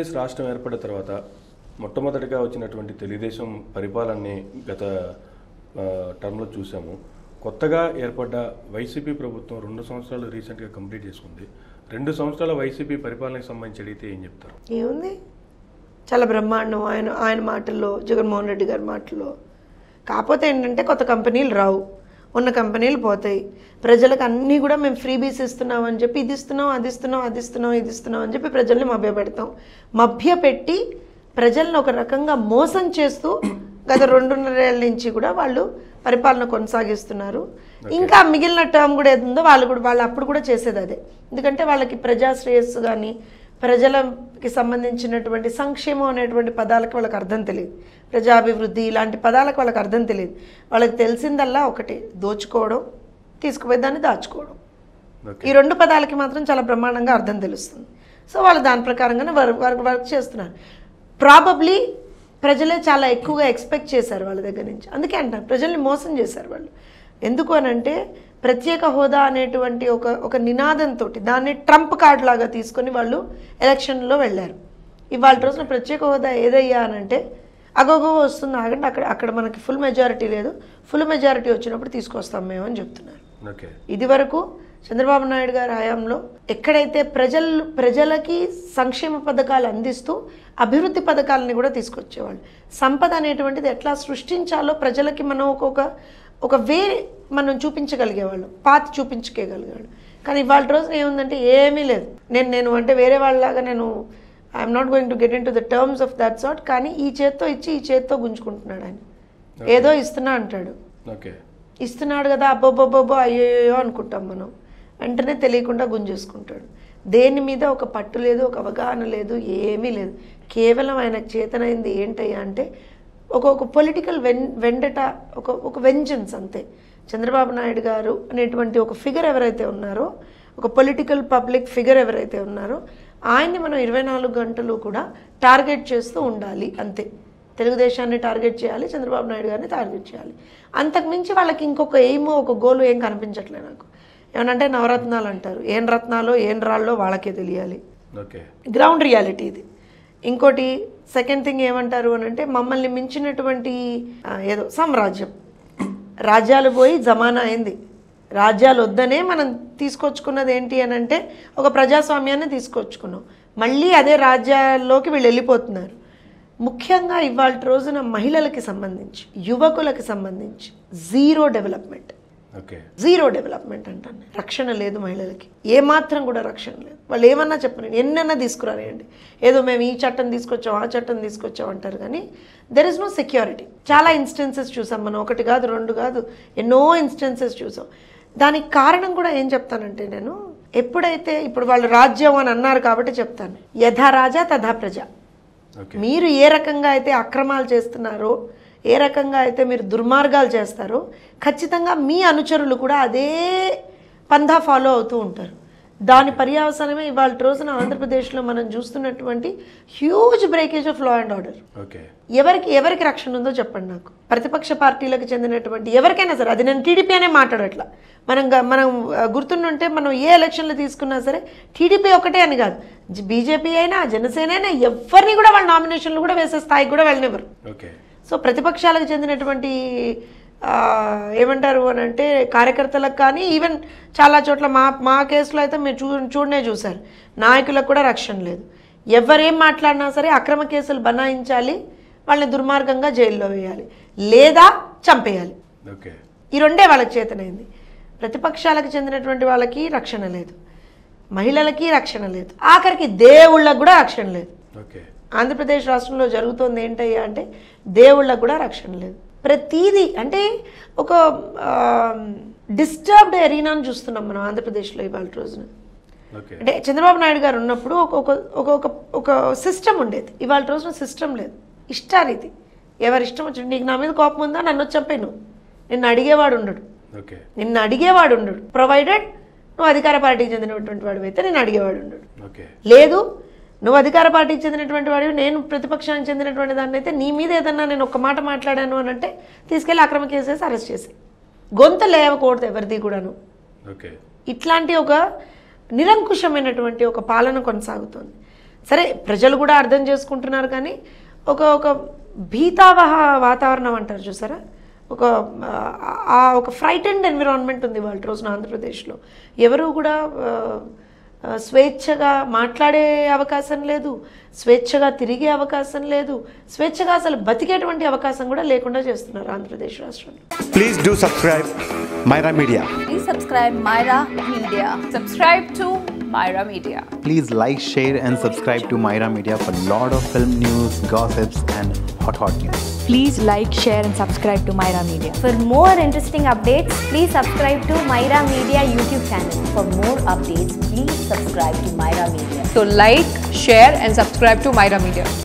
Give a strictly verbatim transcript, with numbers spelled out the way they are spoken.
ఆంధ్రప్రదేశ్ రాష్ట్రం ఏర్పడిన తర్వాత మొట్టమొదటిగా వచ్చినటువంటి తెలుగుదేశం పరిపాలనని గత టర్మ్లో చూసాము. కొత్తగా ఏర్పడ్డ వైసీపీ ప్రభుత్వం రెండు సంవత్సరాలు రీసెంట్గా కంప్లీట్ చేసుకుంది. రెండు సంవత్సరాల వైసీపీ పరిపాలనకు సంబంధించి అడిగితే ఏం చెప్తారు? ఏముంది, చాలా బ్రహ్మాండం. ఆయన ఆయన మాటల్లో, జగన్మోహన్ రెడ్డి గారి మాటల్లో. కాకపోతే ఏంటంటే కొత్త కంపెనీలు రావు, ఉన్న కంపెనీలు పోతాయి. ప్రజలకు అన్నీ కూడా మేము ఫ్రీ బీస్ ఇస్తున్నాం అని చెప్పి ఇది ఇస్తున్నాం అది ఇస్తున్నాం అది ఇస్తున్నాం ఇది ఇస్తున్నాం అని చెప్పి ప్రజల్ని మభ్యపెడతాం. మభ్యపెట్టి ప్రజలను ఒక రకంగా మోసం చేస్తూ గత రెండున్నరేళ్ళ నుంచి కూడా వాళ్ళు పరిపాలన కొనసాగిస్తున్నారు. ఇంకా మిగిలిన టర్మ్ కూడా ఏదో వాళ్ళు కూడా వాళ్ళు అప్పుడు కూడా చేసేది అదే. ఎందుకంటే వాళ్ళకి ప్రజా శ్రేయస్సు కానీ ప్రజలకి సంబంధించినటువంటి సంక్షేమం అనేటువంటి పదాలకు వాళ్ళకి అర్థం తెలియదు. ప్రజాభివృద్ధి ఇలాంటి పదాలకు వాళ్ళకి అర్థం తెలియదు. వాళ్ళకి తెలిసిందల్లా ఒకటి, దోచుకోవడం, తీసుకుపోయి దాన్ని దాచుకోవడం. ఈ రెండు పదాలకి మాత్రం చాలా బ్రహ్మాండంగా అర్థం తెలుస్తుంది. సో వాళ్ళు దాని ప్రకారంగానే వర్క్ వర్క్ చేస్తున్నారు. ప్రాబబ్లీ ప్రజలే చాలా ఎక్కువగా ఎక్స్పెక్ట్ చేశారు వాళ్ళ దగ్గర నుంచి. అందుకే అంటారు ప్రజల్ని మోసం చేశారు వాళ్ళు. ఎందుకు అనంటే ప్రత్యేక హోదా అనేటువంటి ఒక ఒక నినాదంతో దాన్ని ట్రంప్ కార్డ్ లాగా తీసుకొని వాళ్ళు ఎలక్షన్లో వెళ్ళారు. ఇవాళ రోజున ప్రత్యేక హోదా ఏదయ్యా అనంటే అగోగో వస్తుంది, ఆగండి, అక్కడ అక్కడ మనకి ఫుల్ మెజారిటీ లేదు, ఫుల్ మెజారిటీ వచ్చినప్పుడు తీసుకొస్తాం మేము అని చెప్తున్నారు. ఇది వరకు చంద్రబాబు నాయుడు గారి హయాంలో ఎక్కడైతే ప్రజలు ప్రజలకి సంక్షేమ పథకాలు అందిస్తూ అభివృద్ధి పథకాలని కూడా తీసుకొచ్చేవాళ్ళు. సంపద అనేటువంటిది ఎట్లా సృష్టించాలో ప్రజలకి మనం ఒక్కొక్క ఒక వే మనం చూపించగలిగేవాళ్ళం, పాతి చూపించుకోగలిగేవాళ్ళం. కానీ ఇవాళ రోజున ఏముందంటే ఏమీ లేదు. నేను నేను అంటే వేరే వాళ్ళలాగా నేను I'm not going to get into the terms of that sort. కానీ ఈ చేత్తో ఇచ్చి ఈ చేత్తో గుంజుకుంటున్నాడు ఆయన. ఏదో ఇస్తున్నా అంటాడు, ఇస్తున్నాడు కదా అబ్బోబ్బోబ్బో అయ్యోయో అనుకుంటాం మనం, వెంటనే తెలియకుండా గుంజేసుకుంటాడు. దేని మీద ఒక పట్టు లేదు, ఒక అవగాహన లేదు, ఏమీ లేదు. కేవలం ఆయనకు చేతనైంది ఏంటయ్యా అంటే ఒక ఒక పొలిటికల్ వెన్ వెండట ఒక ఒక వెంజన్స్ అంతే. చంద్రబాబు నాయుడు గారు అనేటువంటి ఒక ఫిగర్ ఎవరైతే ఉన్నారో, ఒక పొలిటికల్ పబ్లిక్ ఫిగర్ ఎవరైతే ఉన్నారో ఆయన్ని మనం ఇరవై నాలుగు గంటలు కూడా టార్గెట్ చేస్తూ ఉండాలి అంతే. తెలుగుదేశాన్ని టార్గెట్ చేయాలి, చంద్రబాబు నాయుడు గారిని టార్గెట్ చేయాలి. అంతకుమించి వాళ్ళకి ఇంకొక ఎయిమ్ ఒక గోలు ఏం కనిపించట్లేదు నాకు. ఏమనంటే నవరత్నాలు అంటారు, ఏం రత్నాలో ఏం రాళ్ళో వాళ్ళకే తెలియాలి. గ్రౌండ్ రియాలిటీ ఇది. ఇంకోటి సెకండ్ థింగ్ ఏమంటారు అని అంటే మమ్మల్ని మించినటువంటి ఏదో సామ్రాజ్యం, రాజ్యాలు పోయి జమానా అయింది. రాజ్యాలు వద్దనే మనం తీసుకొచ్చుకున్నది ఏంటి అని అంటే ఒక ప్రజాస్వామ్యాన్ని తీసుకొచ్చుకున్నాం. మళ్ళీ అదే రాజ్యాల్లోకి వీళ్ళు వెళ్ళిపోతున్నారు. ముఖ్యంగా ఇవాళ రోజున మహిళలకి సంబంధించి, యువకులకి సంబంధించి జీరో డెవలప్మెంట్. జీరో డెవలప్మెంట్ అంటాను. రక్షణ లేదు మహిళలకి, ఏమాత్రం కూడా రక్షణ లేదు. వాళ్ళు ఏమన్నా చెప్పండి, ఎన్నన్నా తీసుకురాలేండి, ఏదో మేము ఈ చట్టం తీసుకొచ్చాం ఆ చట్టం తీసుకొచ్చాం అంటారు, కానీ దెర్ ఇస్ నో సెక్యూరిటీ. చాలా ఇన్స్టెన్సెస్ చూసాం మనం, ఒకటి కాదు రెండు కాదు, ఎన్నో ఇన్స్టెన్సెస్ చూసాం. దానికి కారణం కూడా ఏం చెప్తానంటే, నేను ఎప్పుడైతే ఇప్పుడు వాళ్ళు రాజ్యం అని అన్నారు కాబట్టి చెప్తాను, యథా రాజా తథా ప్రజ. మీరు ఏ రకంగా అయితే అక్రమాలు చేస్తున్నారో, ఏ రకంగా అయితే మీరు దుర్మార్గాలు చేస్తారో, ఖచ్చితంగా మీ అనుచరులు కూడా అదే పందా ఫాలో అవుతూ ఉంటారు. దాని పర్యవసానమే ఇవాళ రోజున ఆంధ్రప్రదేశ్లో మనం చూస్తున్నటువంటి huge breakage of law and order. ఎవరికి ఎవరికి రక్షణ ఉందో చెప్పండి నాకు. ప్రతిపక్ష పార్టీలకు చెందినటువంటి ఎవరికైనా సరే, అది నేను టీడీపీ అనే మాట్లాడట్లా, మనం మనం గుర్తుండుంటే మనం ఏ ఎలక్షన్లు తీసుకున్నా సరే టీడీపీ ఒకటే అని కాదు, బీజేపీ అయినా జనసేన అయినా ఎవరిని కూడా వాళ్ళ నామినేషన్లు కూడా వేసే స్థాయికి కూడా వెళ్ళనివ్వరు. సో ప్రతిపక్షాలకు చెందినటువంటి ఏమంటారు అని అంటే కార్యకర్తలకు కానీ, ఈవెన్ చాలా చోట్ల మా మా కేసులో అయితే మీరు చూ చూడనే చూశారు, నాయకులకు కూడా రక్షణ లేదు. ఎవరేం మాట్లాడినా సరే అక్రమ కేసులు బనాయించాలి, వాళ్ళని దుర్మార్గంగా జైల్లో వేయాలి, లేదా చంపేయాలి. ఈ రెండే వాళ్ళకి చేతనైంది. ప్రతిపక్షాలకు చెందినటువంటి వాళ్ళకి రక్షణ లేదు, మహిళలకి రక్షణ లేదు, ఆఖరికి దేవుళ్ళకు కూడా రక్షణ లేదు. ఆంధ్రప్రదేశ్ రాష్ట్రంలో జరుగుతోంది ఏంటయ్యా అంటే దేవుళ్ళకు కూడా రక్షణ లేదు. ప్రతీది అంటే ఒక డిస్టర్బ్డ్ ఎరీనాను చూస్తున్నాం మనం ఆంధ్రప్రదేశ్లో ఇవాళ రోజున. అంటే చంద్రబాబు నాయుడు గారు ఉన్నప్పుడు ఒక ఒక ఒక సిస్టమ్ ఉండేది, ఇవాళ రోజున సిస్టమ్ లేదు. ఇష్టారీతి, ఎవరి ఇష్టం వచ్చింది, నీకు నా మీద కోపం ఉందా నన్ను వచ్చి చంపే, నువ్వు నిన్ను అడిగేవాడు ఉండడు, నిన్ను అడిగేవాడు ఉండడు. ప్రొవైడెడ్ నువ్వు అధికార పార్టీకి చెందినటువంటి వాడు అయితే నేను అడిగేవాడు ఉండడు. లేదు నువ్వు అధికార పార్టీకి చెందినటువంటి వాడివి, నేను ప్రతిపక్షానికి చెందినటువంటి దాన్ని అయితే నీ మీద ఏదన్నా నేను ఒక మాట మాట్లాడాను అని అంటే తీసుకెళ్ళి అక్రమ కేసేసి అరెస్ట్ చేసి గొంత లేవకూడదు ఎవరిది కూడాను. ఇట్లాంటి ఒక నిరంకుశమైనటువంటి ఒక పాలన కొనసాగుతోంది. సరే ప్రజలు కూడా అర్థం చేసుకుంటున్నారు, కానీ ఒక ఒక భీతావహ వాతావరణం అంటారు చూసారా, ఒక ఆ ఒక ఫ్రైటెండ్ ఎన్విరాన్మెంట్ ఉంది వాళ్ళ రోజున ఆంధ్రప్రదేశ్లో. ఎవరు కూడా స్వేచ్ఛగా మాట్లాడే అవకాశం లేదు, స్వేచ్ఛగా తిరిగే అవకాశం లేదు, స్వేచ్ఛగా అసలు బతికేటువంటి అవకాశం కూడా లేకుండా చేస్తున్నారు ఆంధ్రప్రదేశ్ రాష్ట్రంలో. Please do subscribe Myra media. Please subscribe Myra Media. Subscribe to Myra Media. Please like, share and subscribe to Myra Media for lot of film news, gossips and hot hot news. Please like, share and subscribe to Myra Media. For more interesting updates, please subscribe to Myra Media YouTube channel. For more updates, please subscribe to Myra Media. So like, share and subscribe to Myra Media.